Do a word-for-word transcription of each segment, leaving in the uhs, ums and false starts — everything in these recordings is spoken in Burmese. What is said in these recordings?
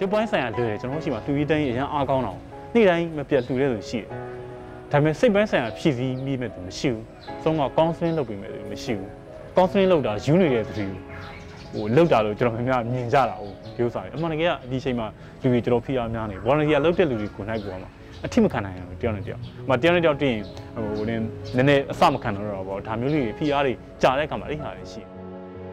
ရုပ်ပိုင်းဆိုင်ရာလွယ်တယ်ကျွန်တော်တို့ရှိမှာလူကြီးတိုင်းအရင်အားကောင်းတော့နေ့တိုင်းမပြတ်လူတဲ့သူရှိတယ်ဒါပေမဲ့စိတ်ပိုင်းဆိုင်ရာဖြည့်ဆည်းမိမဲ့သူမရှိဘူးဆုံးက counseling လုပ်ပေးမဲ့သူမရှိဘူး counseling လုပ်တာယူနေတဲ့သူဟိုလောက်တာလို့ကျွန်တော်များများမြင်ကြတာဟုတ်ပြောစားတယ်အမှန်တကယ်ကဒီချိန်မှာလူတွေကျွန်တော်ဖိအားများနေ volunteer လုပ်တဲ့လူတွေကိုနိုင်ကိုမှာအထစ်မခံနိုင်ဘူးတယောက်နဲ့တယောက်။မတယောက်နဲ့တယောက်တင်ဟိုနည်းနည်းနည်းအစမခံတော့ပေါ့ဒါမျိုးလေးဖိအားတွေကြာတဲ့အခါမှာအဲ့ဟာတွေရှိတယ်။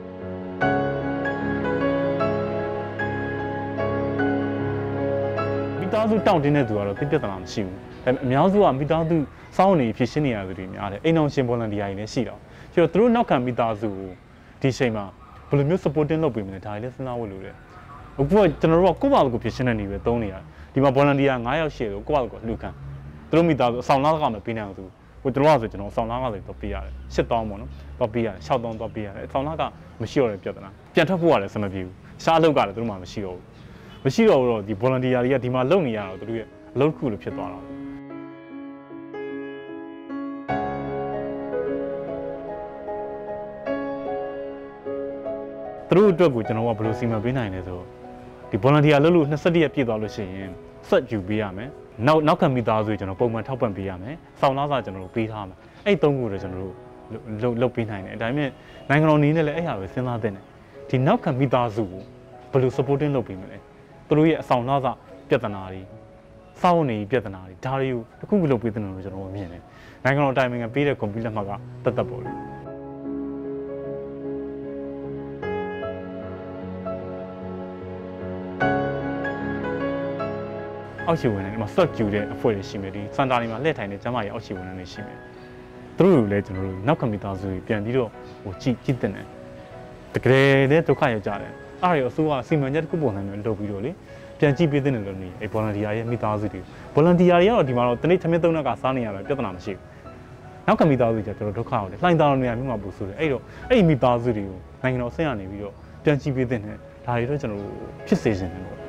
မိသားစုတောင့်တင်းတဲ့သူကတော့ပြပြဿနာမရှိဘူး။ဒါပေမဲ့အများစုကမိသားစုစောင့်နေဖြစ်ရှင်းနေရသူတွေများတယ်။အိမ်အောင်ရှင် volunteer တွေလည်းရှိတော့။ဆိုတော့သူတို့နောက်ခံမိသားစုကိုဒီချိန်မှာဘယ်လိုမျိုး supporting လုပ်ပေးမလဲဒါတွေလည်းစဉ်းစားဖို့လိုတယ်။အခုကကျွန်တော်တို့ကကိုယ့်ဘာကိုဖြစ်ရှင်းတဲ့နေပဲသုံးနေရတယ်။ဒီမှာ volunteer 9ယောက်ရှိတယ်ကိုယ့်ဘာကိုလှူခံသူတို့မိသားစုအဆောင်လားကမပေးနိုင်ဘူးဟိုကျွန်တော်ကဆိုကျွန်တော်အဆောင်လားကဆိုတော့ပေးရတယ်၈သောင်းပေါ့နော်တော့ပေးရတယ်၆သောင်းတော့ပေးရတယ်အဆောင်လားကမရှိတော့တဲ့ပြဿနာပြန်ထွက်ဖို့ရတယ်စမပြေဘူးရှားအလုပ်ကလည်းသူတို့မှမရှိတော့ဘူးမရှိတော့တော့ဒီ volunteer တွေကဒီမှာလုပ်နေရတော့သူတို့ရဲ့အလုပ်တစ်ခုလိုဖြစ်သွားတာသူတို့အတွက်ကိုကျွန်တော်ကဘယ်လိုစီမံပေးနိုင်လဲဆိုဒီ volunteer လုပ်လို့နှစ်၁၁ရက်ပြည့်သွားလို့ရှိရင်ဆက်ယူပေးရမယ်နောက်နောက်ခံမိသားစုကျွန်တော်ပုံမှန်ထောက်ပံ့ပေးရမယ်။ဆောင်းသားစာကျွန်တော်တို့ပေးထားမယ်။အဲ့သုံးခုတော့ကျွန်တော်တို့လုပ်လုပ်ပေးနိုင်တယ်။ဒါပေမဲ့နိုင်ငံတော်အနေနဲ့လည်းအဲ့ဟာပဲစဉ်းစားသင့်တယ်။ဒီနောက်ခံမိသားစုကိုဘယ်လို supporting လုပ်ပေးမလဲ။သူတို့ရဲ့အဆောင်သားစာပြဿနာတွေစောင့်နေပြဿနာတွေဒါတွေကိုတစ်ခုခုလုပ်ပေးတဲ့လို့ကျွန်တော်မြင်တယ်။နိုင်ငံတော်တိုင်ပင်ခံပေးတဲ့ computer မှာကတတ်တတ်ပေါ့လေ။အောက်ခြေဝင်နေတယ်မှာ search ယူတဲ့အဖွဲ့တွေရှိမယ်ဒီစင်တာတွေမှာလှည့်ထိုင်တဲ့ကျမကြီးအောက်ခြေဝင်နေတွေရှိမယ်သူတို့လည်းကျွန်တော်တို့နောက်ခံမိသားစုတွေပြန်ပြီးတော့ဟိုကြည့်ကြည့်တဲ့တကယ်လည်းဒုက္ခရောက်ကြတယ်အဲ့ဒါရောအစိုးရစီမံချက်တစ်ခုပုံစံမျိုးလုပ်ပြီးတော့လေပြန်ကြည့်ပေးတဲ့လို့နေအဲ့ volunteer ရဲ့မိသားစုတွေ volunteer တွေကတော့ဒီမှာတော့တနေ့သမင်းသုံးနောက်ကစားနေရတာပြဿနာမရှိဘူးနောက်ခံမိသားစုတွေကျွန်တော်ဒုက္ခရောက်တယ်လှိုင်းသားတော်နေရာမျိုးမှာပူဆိုတယ်အဲ့တော့အဲ့ဒီမိသားစုတွေကိုနိုင်ငံတော်ဆက်ရနေပြီးတော့ပြန်ကြည့်ပေးတဲ့ဒါတွေတော့ကျွန်တော်တို့ဖြစ်စေချင်တယ်ပေါ့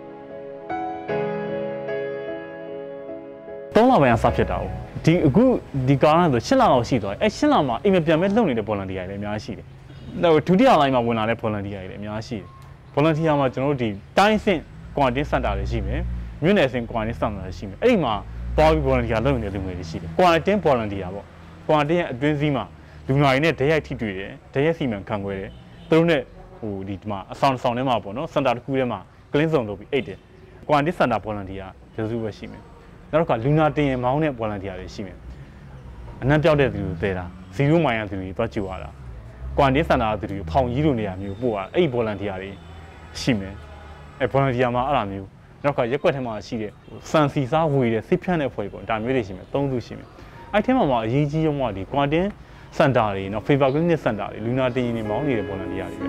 သုံးလပိုင်းအစဖြစ်တာဟုတ်ဒီအခုဒီကာလဆိုရှစ်လလောက်ရှိသွားတယ်အဲရှစ်လမှာအိမ်မပြန်မဲ့လုံနေတဲ့ volunteer တွေလည်းအများကြီးရှိတယ်။ဟိုဒုတိယလိုင်းမှာဝင်လာတဲ့ volunteer တွေလည်းအများကြီးရှိတယ်။ volunteer မှာကျွန်တော်တို့ဒီတိုင်းအဆင့် quarantine center တွေရှိမယ်။မြို့နယ်အဆင့် quarantine center တွေရှိမယ်။အဲ့ဒီမှာသွားပြီး volunteer လုပ်နေတဲ့လူငယ်တွေရှိတယ်။ quarantine volunteer ပေါ့။ quarantine ရဲ့အတွင်းစည်းမှာလူနာတွေနဲ့ဓာတ်ရိုက်ထိတွေ့တယ်။ဓာတ်ရိုက်စီမံခန့်ခွဲတယ်။သူတို့နဲ့ဟိုဒီမှာအဆောင်ဆောင်ထဲမှာပေါ့နော် center တစ်ခုထဲမှာ clean zone လုပ်ပြီးအိတ်တယ်။ quarantine center volunteer ကျေးဇူးပဲရှိမယ်။နောက်တစ်ခါလူနာတင်ရင်မောင်းတဲ့ volunteer တွေရှိမယ်အနှံ့ပြောက်တဲ့သူတွေတဲတာဇီရိုမိုင်ရသူတွေသွားကြည့်ရတာ quarantine center သူတွေဖောင်ကြီးလိုနေရာမျိုးပို့ရအဲ့ volunteer တွေရှိမယ်အဲ့ volunteer မှာအဲ့လိုမျိုးနောက်တစ်ခါရက်ကွက်ထဲမှာရှိတဲ့စံစီစားဝေတဲ့စိတ်ဖြန့်တဲ့ဖွဲ့ပေါ့ဒါမျိုးတွေရှိမယ်သုံးခုရှိမယ်အဲ့ထဲမှာမှာအရေးကြီးဆုံးကဒီ quarantine center တွေနော် fever clinic center တွေလူနာတင်ရင်မောင်းနေတဲ့ volunteer တွေပဲ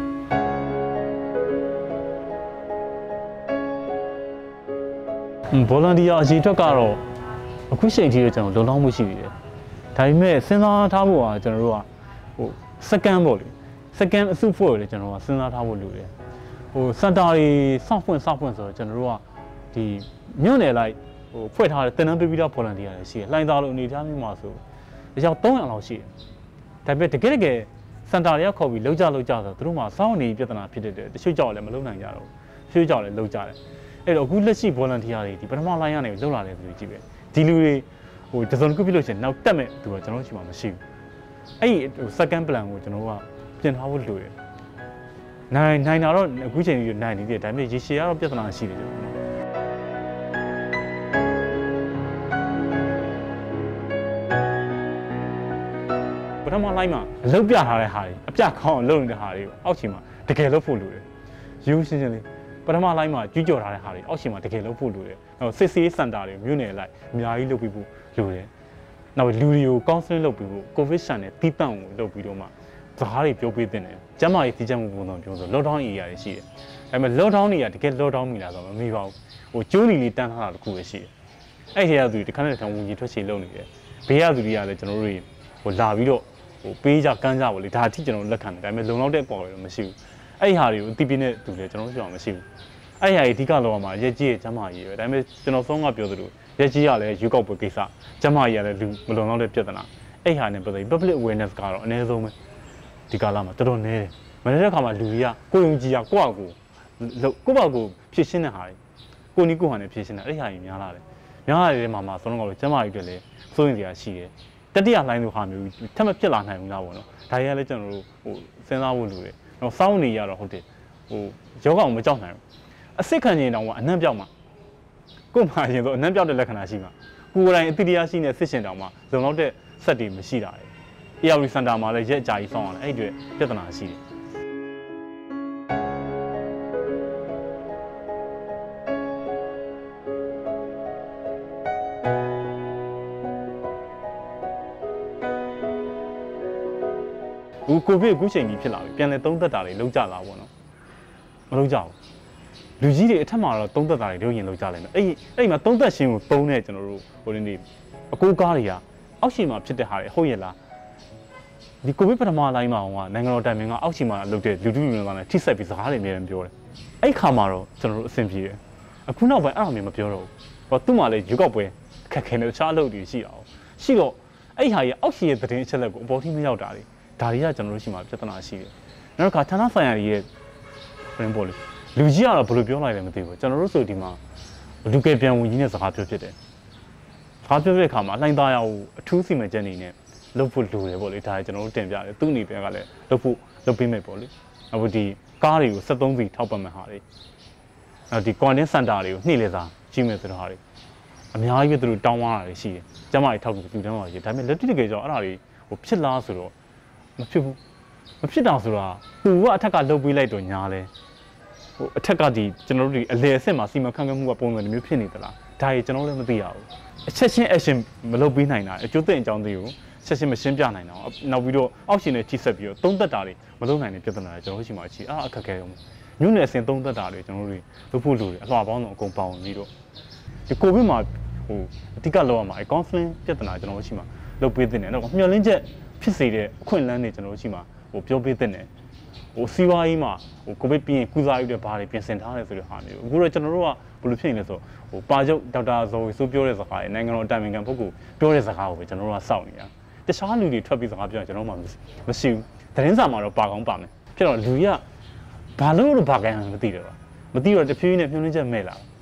volunteer အရေးအတွက်ကတော့အခုချိန်ထိတော့ကျွန်တော်လုံလောက်မှုရှိနေတယ်။ဒါပေမဲ့စဉ်းစားထားဖို့ကကျွန်တော်တို့ကဟို second ပေါ့လေ second အစုဖွဲ့လေကျွန်တော်ကစဉ်းစားထားဖို့လိုတယ်။ဟို center တွေစောင့်ဖွင့်စောင့်ဖွင့်ဆိုတော့ကျွန်တော်တို့ကဒီမြို့နယ်လိုက်ဟိုဖွဲ့ထားတဲ့တင်နန်းပေးပြီးတော့ volunteer တွေရှိတယ်။လှိုင်းသားလိုအနေထားမျိုးမှာဆိုအယောက်သုံးရာလောက်ရှိတယ်။ဒါပေမဲ့တကယ်တကယ် center တွေကခေါ်ပြီးလောက်ကြလောက်ကြဆိုတော့သူတို့မှာစောင့်နေပြဿနာဖြစ်တဲ့တချို့ကြောက်လည်းမလုံနိုင်ကြတော့ဘူး။တချို့ကြောက်လည်းလုံကြတယ်။အဲ့တော့အခုလက်ရှိ volunteer တွေဒီပထမလိုင်းကနေလှုပ်လာတဲ့သူတွေကြည့်ပဲဒီလူတွေဟိုတစုံတစ်ခုပြလို့ရှိရင်နောက်တက်မဲ့သူကကျွန်တော်ရှိမှမရှိဘူးအဲ့ဒီဟို second plan ကိုကျွန်တော်ကပြင်ထားဖို့လိုတယ်နိုင်နိုင်တာတော့အခုချိန်ကြီးနိုင်နေတယ်ဒါပေမဲ့ရေရှည်ကတော့ပြဿနာရှိတယ်ကျွန်တော်ပထမလိုင်းမှာအလုပ်ပြထားတဲ့ဟာတွေအပြခေါင်းအောင်လုပ်နေတဲ့ဟာတွေအောက်ခြေမှာတကယ်လုပ်ဖို့လိုတယ်ရိုးရှင်းရှင်းလေးပထမလိုင်းမှာကြွကြော်ထားတဲ့ဟာတွေအောက်ခြေမှာတကယ်လုပ်ဖို့လိုတယ်။နောက်စစ်ဆေးစင်တာတွေမြို့နယ်လိုက်အများကြီးလုပ်ပြီးဖို့လိုတယ်။နောက်လူတွေကို counseling လုပ်ပြီးဖို့ COVID ဆန်နဲ့တီးပန့်ကိုလုပ်ပြီးတော့မှစကားတွေပြောပေးတဲ့တယ်။ကျန်းမာရေးသိချက်မှုပုံစံပြောဆို lockdown area တွေရှိတယ်။ဒါပေမဲ့ lockdown တွေကတကယ် lockdown မိလားဆိုတော့မမိပါဘူး။ဟိုကျိုးလီလေးတန်းထားတာတခုပဲရှိတယ်။အဲ့ဒီကသူတွေတခါနဲ့တခါဝင်ကြီးထွက်ချေလုပ်နေတယ်။ဘေးကသူတွေကလည်းကျွန်တော်တို့တွေဟိုလာပြီးတော့ဟိုပေးကြကမ်းကြပါလေဒါအထိကျွန်တော်လက်ခံတယ်။ဒါပေမဲ့လုံလောက်တဲ့ပေါ်တော့မရှိဘူး။အဲ့ဒီဟာတွေကိုအတိပြည့်နဲ့သူလည်းကျွန်တော်တို့ပြောအောင်မရှိဘူး။အဲ့ဒီဟာအဓိကလောကမှာရက်ကြီးရဲ့ကျမကြီးပဲဒါပေမဲ့ကျွန်တော်ဆုံးကပြောသလိုရက်ကြီးကလည်းယူကောက်ပွဲကိစ္စကျမကြီးကလည်းလူမလုံလောက်တဲ့ပြဿနာအဲ့ဟာနဲ့ပတ်သက်ပြီး public awareness ကတော့အနည်းဆုံးပဲဒီကာလမှာတော်တော်နည်းတယ်မနက်တဲ့ခါမှာလူကြီးကကိုယုံကြည်ရကိုယ့်အကူကိုယ့်ဘာကိုဖြစ်ရှင်းတဲ့ဟာတွေကိုနီကိုဟန်နဲ့ဖြည့်ရှင်းတာအဲ့ဒီဟာကြီးများလာတယ်များလာတဲ့မှာမှာဆုံးတော့ကျမကြီးတွေလည်းစိုးရင်စရာရှိတယ်တတိယလိုင်းလိုဟာမျိုးထပ်မဖြစ်လာနိုင်ဘူးလားပေါ့နော်ဒါကြီးကလည်းကျွန်တော်တို့ဟိုစဉ်းစားဖို့လိုတယ်တော့စောင်းနေရတော့ဟုတ်တယ်ဟိုယောဂအောင်မကြောက်နိုင်ဘူးအစစ်ခံနေတော့ကအနှံ့ပြောက်မှာကို့မှာရင်ဆိုအနှံ့ပြောက်တဲ့လက္ခဏာရှိမှာကိုယ်တိုင်အတိတရားရှိနေစစ်ရှင်တောင်မှလုံလောက်တဲ့ဆက်တွေမရှိတာလေအေယာရီစင်တာမှာလည်းရက်အကြာကြီးစောင်းရတယ်အဲ့ဒီအတွက်ပြဿနာရှိတယ်ကိုကိုဗစ်အခုချိန်ကြီးဖြစ်လာပြီပြန်လဲသုံးသက်တာတွေလောက်ကြလာပေါ့နော်မလောက်ကြဘူးလူကြီးတွေအထက်မှာတော့သုံးသက်တာတွေတို့ရင်လောက်ကြလိုက်မယ်အဲ့အဲ့မှာသုံးသက်ရှင်ကိုသုံးတဲ့ကျွန်တော်တို့ဟိုဒီနေ့အကိုကားတွေကအောက်ရှိမှာဖြစ်တဲ့ဟာတွေဟုတ်ရဲ့လားဒီကိုဗစ်ပထမလိုင်းမှာကနိုင်ငံတော်တိုင်ပင်ကအောက်ရှိမှာလုပ်တဲ့လူထုလူငယ်ကလည်းထိဆက်ပြီးစကားတွေအများကြီးပြောတယ်အဲ့ခါမှာတော့ကျွန်တော်တို့အဆင်ပြေတယ်အခုနောက်ပိုင်းအဲ့လိုမျိုးမပြောတော့ဘူးဟောသူ့မှာလည်းရွေးကောက်ပွဲခက်ခဲနေတခြားအလုပ်တွေရှိတာအောင်ရှိတော့အဲ့ဟာကြီးအောက်ရှိရဲ့သတင်းအချက်လက်ကိုအပေါ်ထိမရောက်တာလေဒါတွေကကျွန်တော်တို့ရှိမှာပြဿနာရှိတယ်နောက်တစ်ခါဌာနဆိုင်ရာတွေရဲ့ဘယ်လိုပေါ့လေလူကြီးကတော့ဘယ်လိုပြောလိုက်လဲမသိဘူးကျွန်တော်တို့ဆိုဒီမှာလူကယ်ပြန်ဝင်ကြီးနဲ့စကားပြောဖြစ်တယ်စကားပြောတဲ့အခါမှာလှိုင်းသားရအောင်အထူးစီမံချက်အနေနဲ့လုပ်ဖို့လိုတယ်ပေါ့လေဒါကျွန်တော်တို့တင်ပြတယ်သူ့အနေနဲ့ကလည်းလုပ်ဖို့လုပ်ပေးမယ်ပေါ့လေအခုဒီကားတွေကိုစက်သုံးစီထောက်ပံ့မဲ့ဟာတွေနောက်ဒီ quarantine center တွေကိုနှိမ့်လေစာကြီးမယ်ဆိုတော့ဟာတွေအများကြီးပဲသူတို့တောင်းသွားတာတွေရှိတယ်ကျမကြီးထောက်ပြီးသူတန်းပါရှိဒါပေမဲ့လက်တွေ့တကယ်ကြောင့်အဲ့ဒါတွေဟိုဖြစ်လားဆိုတော့မဖြစ်ဘူးမဖြစ်တော့ဆိုတာသူကအထက်ကလှုပ်ပေးလိုက်တော့ညာလဲဟိုအထက်ကဒီကျွန်တော်တို့ဒီအလဲအဆင့်မှာစီမံခန့်ခွဲမှုကပုံစံမျိုးဖြစ်နေသလားဒါကြီးကျွန်တော်လည်းမသိရဘူးအချက်ချင်း action မလုပ်ပေးနိုင်တာအကျိုးသိအကြောင်းတွေကိုချက်ချင်းမရှင်းပြနိုင်တော့နောက်ပြီးတော့အောက်ရှင်နဲ့ချိဆက်ပြီးတော့သုံးသက်တာတွေမလုပ်နိုင်တဲ့ပြဿနာတွေကျွန်တော်တို့ရှိမှရှိအားအခက်ခဲရုံညွန့်နယ်စင်သုံးသက်တာတွေကျွန်တော်တို့လုပ်ဖို့လိုတယ်အလှပေါင်းတော့အကုန်ပေါင်းပြီးတော့ဒီကိုဗစ်မှာဟိုအဓိကလောက်ရမှာအ conflict ပြဿနာကျွန်တော်တို့ရှိမှလုပ်ပေးတဲ့နေတော့မျှော်လင့်ချက်ဖြစ်စေတဲ့အခွင့်အလမ်းတွေကျွန်တော်တို့ရှိမှာဟိုပြောပေးတဲ့နေဟိုစီးပွားရေးမှာဟိုကိုဗစ်ပြီးရင်ကုစားရတဲ့ဘာတွေပြင်ဆင်ထားလဲဆိုတဲ့ဟာမျိုးအခုတော့ကျွန်တော်တို့ကဘယ်လိုဖြစ်နေလဲဆိုဟိုပါချုပ်ဒေါက်တာဇော်ဝေဆိုးပြောတဲ့စကားတွေနိုင်ငံတော်အတိုင်ပင်ခံပုဂ္ဂိုလ်ပြောတဲ့စကားကိုပဲကျွန်တော်တို့ကစောင့်နေတာတခြားလူတွေထွက်ပြီးစကားပြောရင်ကျွန်တော်မှမရှိဘူးသတင်းစာမှာတော့ပါကောင်းပါမယ်ဖြစ်တော့လူကြီးကဘာလို့လို့ဘာကန်မသိတယ်တော့မသိတော့တဖြည်းဖြည်းနဲ့မျှော်လင့်ချက်မဲ့လာ